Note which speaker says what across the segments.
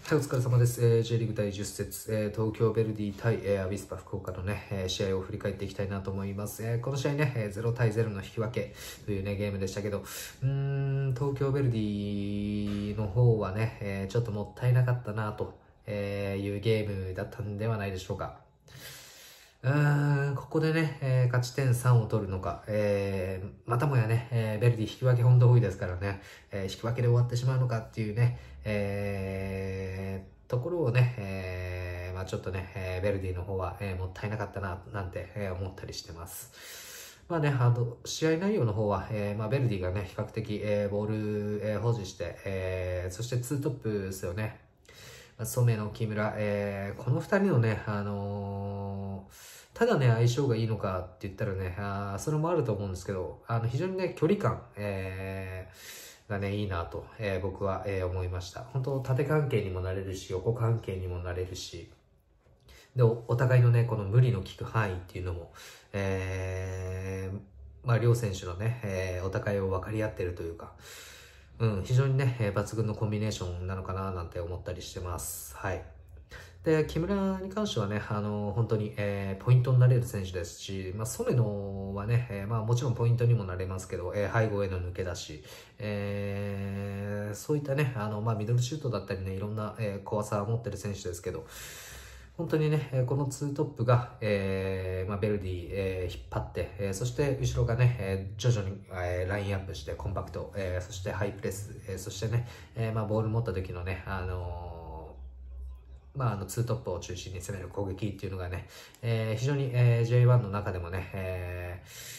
Speaker 1: はい、お疲れ様です。J リーグ第10節、東京ヴェルディ対、アビスパ福岡のね、試合を振り返っていきたいなと思います。この試合ね、0対0の引き分けというね、ゲームでしたけど、東京ヴェルディの方はね、ちょっともったいなかったなというゲームだったんではないでしょうか。ここでね、勝ち点3を取るのか、またもやね、ヴェルディ引き分け本当多いですからね、引き分けで終わってしまうのかっていうね、ところをね、ちょっとね、ヴェルディの方は、もったいなかったな、なんて、思ったりしてます。まあね、試合内容の方は、ヴェルディがね、比較的、ボール、保持して、そしてツートップですよね。染野、木村、この二人のね、ただね、相性がいいのかって言ったらね、それもあると思うんですけど、非常にね、距離感、がね、いいなと、僕は、思いました。本当、縦関係にもなれるし、横関係にもなれるし、で、お互いのね、この無理の効く範囲っていうのも、両選手のね、お互いを分かり合ってるというか、非常にね、抜群のコンビネーションなのかななんて思ったりしてます。はい。で、木村に関してはね、本当に、ポイントになれる選手ですし、染野はね、もちろんポイントにもなれますけど、背後への抜け出し、そういったね、ミドルシュートだったりね、いろんな、怖さを持ってる選手ですけど、本当にね、このツートップが、ベルディ、引っ張って、そして後ろがね、徐々に、ラインアップしてコンパクト、そしてハイプレス、そしてね、ボール持った時のね、ツートップを中心に攻める攻撃っていうのがね、非常に、J1 の中でもね、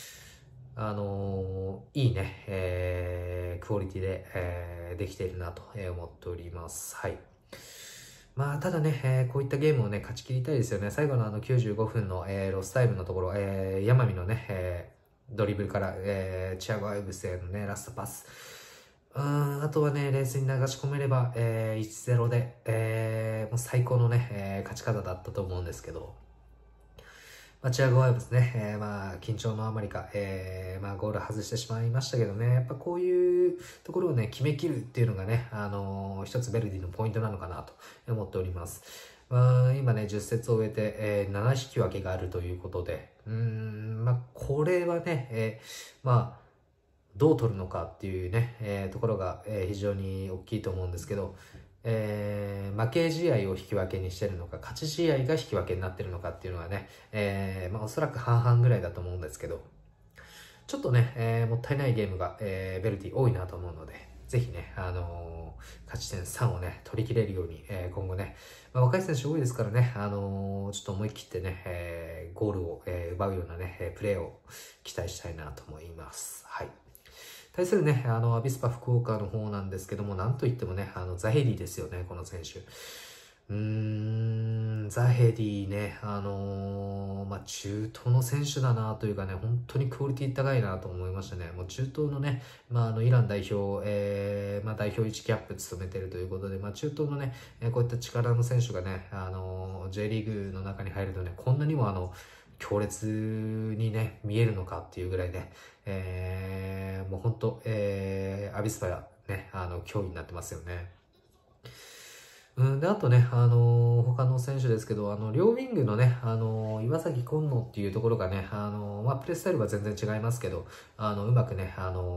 Speaker 1: いいね、クオリティで、できているなと思っております。はい。ただね、こういったゲームをね、勝ち切りたいですよね。最後の95分の、ロスタイムのところ、山見のね、ドリブルから、チアゴ・アイブスへのね、ラストパス。あとはね、レースに流し込めれば、1-0で、もう最高のね、勝ち方だったと思うんですけど、チアゴ・アイブスね、緊張のあまりか、ゴール外してしまいましたけどね、やっぱこういうところをね、決めきるっていうのがね、一つヴェルディのポイントなのかなと思っております。今ね、10節を終えて、7引き分けがあるということで、これはね、どう取るのかっていうね、ところが、非常に大きいと思うんですけど、負け試合を引き分けにしてるのか、勝ち試合が引き分けになってるのかっていうのはね、おそらく半々ぐらいだと思うんですけど、ちょっとね、もったいないゲームが、ヴェルディ多いなと思うので、ぜひね、勝ち点3をね、取り切れるように、今後ね、若い選手多いですからね、ちょっと思い切ってね、ゴールを、奪うようなね、プレーを期待したいなと思います。はい。対するね、アビスパ福岡の方なんですけども、なんといってもね、ザヘディですよね、この選手。ザヘディね、中東の選手だなというかね、本当にクオリティ高いなと思いましたね。もう中東のね、イラン代表、代表1キャップ務めてるということで、中東のね、こういった力の選手がね、J リーグの中に入るとね、こんなにも強烈にね、見えるのかっていうぐらいね、もう本当、アビスパがね、脅威になってますよね。で、あとね、他の選手ですけど、両ウィングのね、岩崎今野っていうところがね、プレースタイルは全然違いますけど、うまくね、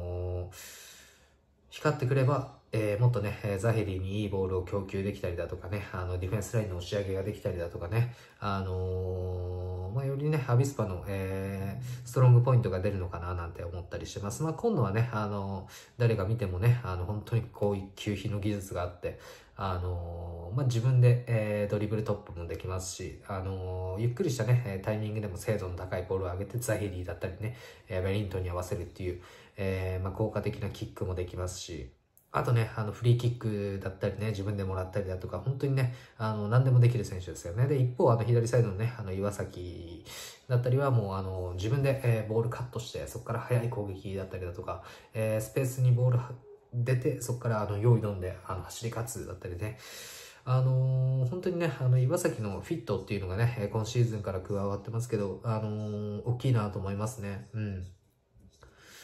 Speaker 1: 光ってくれば、もっとね、ザヘリにいいボールを供給できたりだとかね、ディフェンスラインの押し上げができたりだとかね、よりね、アビスパの、ストロングポイントが出るのかななんて思ったりしてます。今度はね、誰が見てもね、本当にこういう球飛の技術があって、自分で、ドリブルトップもできますし、ゆっくりしたね、タイミングでも精度の高いボールを上げて、ザヘリーだったりね、ウェリントンに合わせるっていう、効果的なキックもできますし、あとね、フリーキックだったりね、自分でもらったりだとか、本当にね、何でもできる選手ですよね。で、一方、左サイドのね、岩崎だったりはもう、自分で、ボールカットして、そこから速い攻撃だったりだとか、スペースにボール出て、そこから用意どんで走り勝つだったりね、本当にね、岩崎のフィットっていうのがね、今シーズンから加わってますけど、大きいなと思いますね。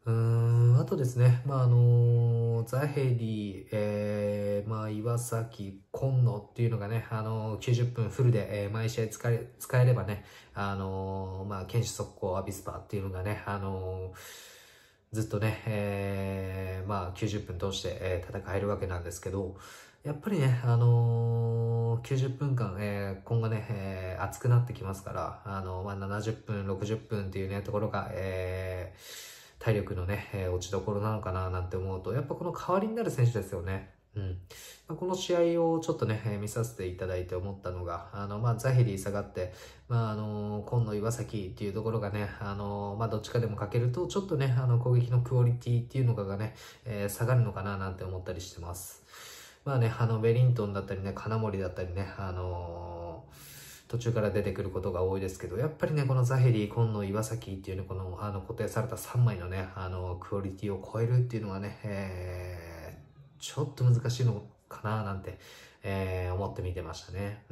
Speaker 1: あとですね、ザヘリ、岩崎、今野っていうのがね、90分フルで、毎試合使えればね、堅守速攻アビスパっていうのがね、ずっとね、90分通して、戦えるわけなんですけど、やっぱりね、90分間、今後ね、熱くなってきますから、70分、60分っていうね、ところが、体力のね、落ちどころなのかななんて思うと、やっぱこの代わりになる選手ですよね。この試合をちょっとね、見させていただいて思ったのが、ザヘリ下がって、今野岩崎っていうところがね、どっちかでもかけると、ちょっとね、攻撃のクオリティっていうのがね、下がるのかななんて思ったりしてます。ベリントンだったりね、金森だったりね、途中から出てくることが多いですけど、やっぱりね、このザヘリ、今野、岩崎っていうね、この、固定された3枚のね、クオリティを超えるっていうのはね、ちょっと難しいのかななんて、思って見てましたね。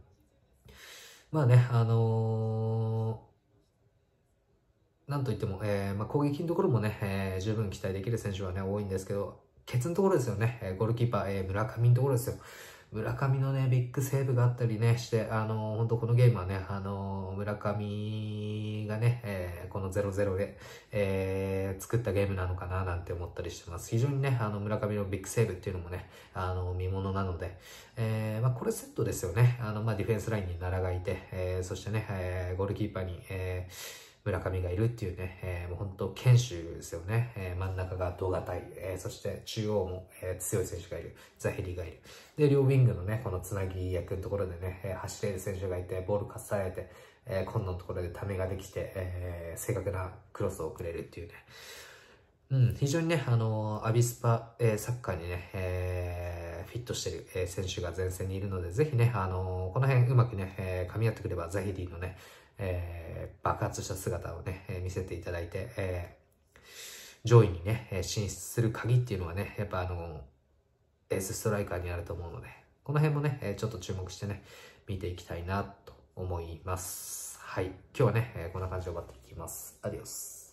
Speaker 1: なんといっても、攻撃のところもね、十分期待できる選手はね、多いんですけど、ケツのところですよね、ゴールキーパー、村上のところですよ。村上のね、ビッグセーブがあったりね、して、本当このゲームはね、村上がね、この0-0で、作ったゲームなのかななんて思ったりしてます。非常にね、村上のビッグセーブっていうのもね、見ものなので、これセットですよね。ディフェンスラインに奈良がいて、そしてね、ゴールキーパーに、村上がいるっていうね、もう本当堅守ですよね。真ん中が同型い、そして中央も、強い選手がいる。ザヘリがいる。で、両ウィングのね、このつなぎ役のところでね、走れる選手がいて、ボールかっさられて、今度のところでためができて、正確なクロスを送れるっていうね。非常にね、アビスパ、サッカーにね、フィットしてる、選手が前線にいるので、ぜひね、この辺うまくね、噛み合ってくれば、ザヘリのね、爆発した姿をね、見せていただいて、上位にね、進出する鍵っていうのはね、やっぱエースストライカーにあると思うので、この辺もね、ちょっと注目してね、見ていきたいなと思います。はい。今日はね、こんな感じで終わっていきます。アディオス。